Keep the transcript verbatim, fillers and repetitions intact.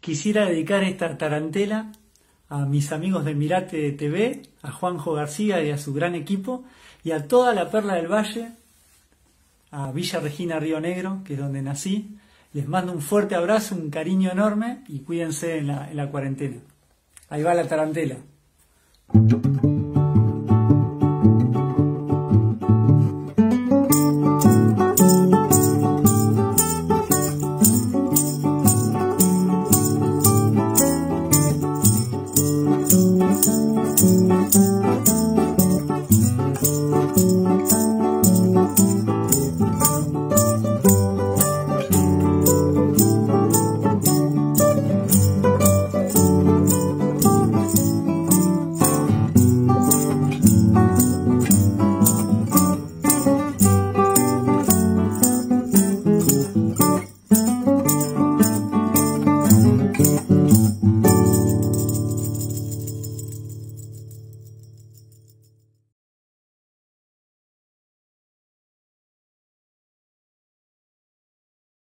Quisiera dedicar esta tarantela a mis amigos de Mirate T V, a Juanjo García y a su gran equipo, y a toda la Perla del Valle, a Villa Regina Río Negro, que es donde nací. Les mando un fuerte abrazo, un cariño enorme y cuídense en la, en la cuarentena. Ahí va la tarantela.